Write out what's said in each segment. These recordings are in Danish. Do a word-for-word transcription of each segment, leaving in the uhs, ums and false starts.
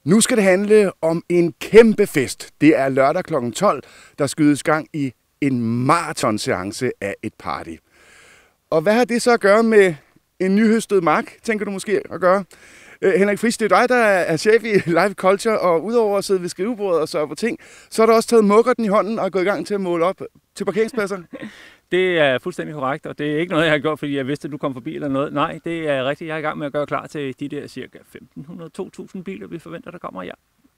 Nu skal det handle om en kæmpe fest. Det er lørdag klokken tolv, der skydes gang i en maratonseance af et party. Og hvad har det så at gøre med en nyhøstet mark, tænker du måske at gøre? Uh, Henrik Friis, det er dig, der er chef i Live Culture, og udover at sidde ved skrivebordet og sørge for ting, så har du også taget muggerten i hånden og gået i gang til at måle op til parkeringspladser. Det er fuldstændig korrekt, og det er ikke noget, jeg har gjort, fordi jeg vidste, at du kom forbi eller noget. Nej, det er rigtigt. Jeg er i gang med at gøre klar til de der cirka femten hundrede til to tusind biler, vi forventer, der kommer, ja.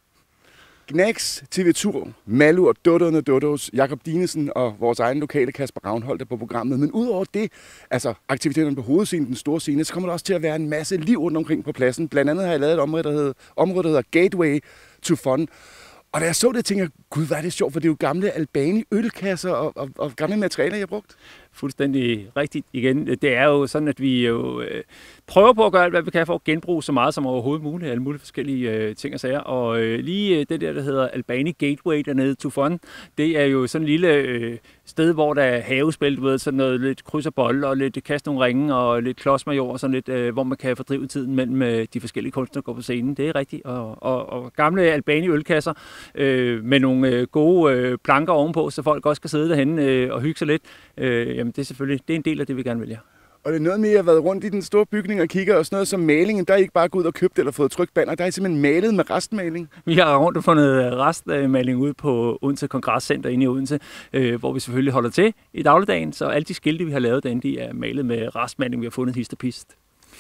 Gnags, T V to, Malur, Dutterne Duttos, Jakob Dinesen og vores egen lokale Kasper Ravnholt er på programmet. Men udover det, altså aktiviteterne på hovedscenen, den store scene, så kommer der også til at være en masse liv rundt omkring på pladsen. Blandt andet har jeg lavet et område, der hedder, område, der hedder Gateway to Fun. Og da jeg så det, tænkte jeg, gud, hvad er det sjovt, for det er jo gamle Albani ølkasser og, og, og gamle materialer, jeg har brugt. Fuldstændig rigtigt igen. Det er jo sådan, at vi jo øh, prøver på at gøre alt, hvad vi kan for at genbruge så meget som overhovedet muligt, alle mulige forskellige øh, ting og sager. Og øh, lige øh, det der, der hedder Albani Gateway dernede to Fun, det er jo sådan en lille øh, sted, hvor der er havespil, du ved, sådan noget lidt kryds og bold og lidt kast nogle ringe og lidt klodsmajor og sådan lidt, øh, hvor man kan fordrive tiden mellem øh, de forskellige kunstnere, der går på scenen. Det er rigtigt. Og, og, og gamle Albani ølkasser øh, med nogle øh, gode øh, planker ovenpå, så folk også kan sidde derhenne øh, og hygge sig lidt. Øh, jamen det er selvfølgelig det er en del af det, vi gerne vil, ja. Og det er noget med, at jeg har været rundt i den store bygning og kigger, og sådan noget som malingen, der er ikke bare gået ud og købt eller fået trykt banner, der er simpelthen malet med restmaling. Vi har rundt og fundet restmaling ude på Odense Kongresscenter inde i Odense, øh, hvor vi selvfølgelig holder til i dagligdagen, så alle de skilte, vi har lavet derinde, de er malet med restmaling, vi har fundet hist og pist.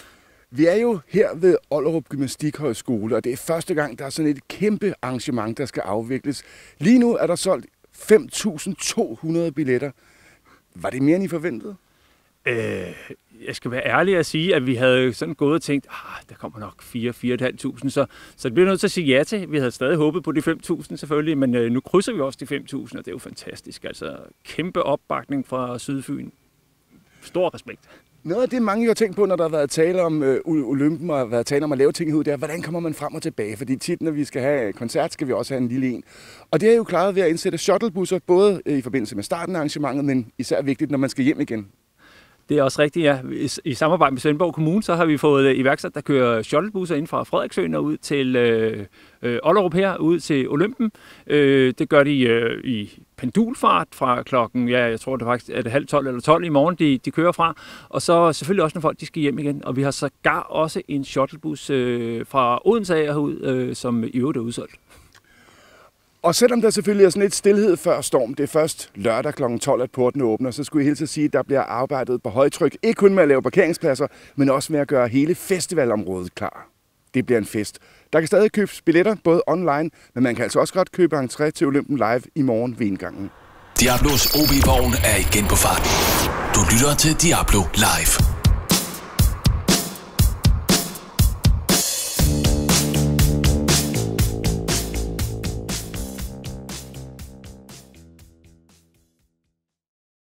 Vi er jo her ved Ollerup Gymnastikhøjskole, og det er første gang, der er sådan et kæmpe arrangement, der skal afvikles. Lige nu er der solgt fem tusind to hundrede billetter. Var det mere, end I forventede? Øh, jeg skal være ærlig at sige, at vi havde sådan gået og tænkt, ah, der kommer nok fire til fire tusind fem, så, så det bliver nødt til at sige ja til. Vi havde stadig håbet på de fem tusind selvfølgelig, men øh, nu krydser vi også de fem tusind, og det er jo fantastisk. Altså kæmpe opbakning fra Sydfyn. Stor respekt. Noget af det, mange jo har tænkt på, når der har været tale om øh, Olympen og været tale om at lave ting ud, det er, hvordan kommer man frem og tilbage? Fordi tit, når vi skal have koncert, skal vi også have en lille en. Og det er jo klaret ved at indsætte shuttlebusser, både i forbindelse med starten af arrangementet, men især vigtigt, når man skal hjem igen. Det er også rigtigt, ja. I samarbejde med Svendborg Kommune, så har vi fået iværksat, der kører shuttlebusser ind fra Frederiksøen og ud til øh, Ollerup her, ud til Olympen. Øh, det gør de øh, i pendulfart fra klokken, ja, jeg tror det faktisk er det halv tolv eller tolv i morgen, de, de kører fra. Og så selvfølgelig også, når folk de skal hjem igen. Og vi har sågar også en shuttlebus øh, fra Odense af herud, øh, som i øvrigt er udsolgt. Og selvom der selvfølgelig er sådan lidt stillhed før storm, det er først lørdag klokken tolv, at porten åbner, så skulle jeg helt til at sige, at der bliver arbejdet på højtryk. Ikke kun med at lave parkeringspladser, men også med at gøre hele festivalområdet klar. Det bliver en fest. Der kan stadig købes billetter, både online, men man kan altså også godt købe entré til Olympen Live i morgen ved indgangen. Diablos O B-vogn er igen på farten. Du lytter til Diablo Live.